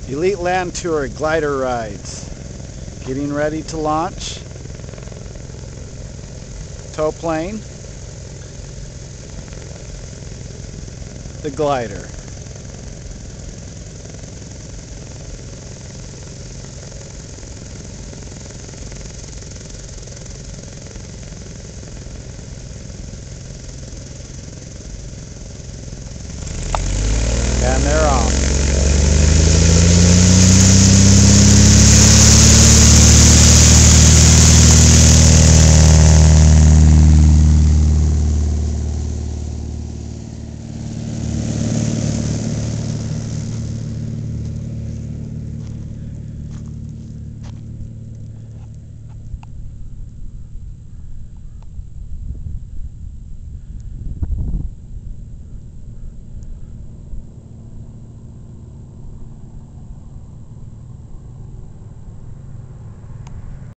Elite Land Tour glider rides. Getting ready to launch. Tow plane. The glider.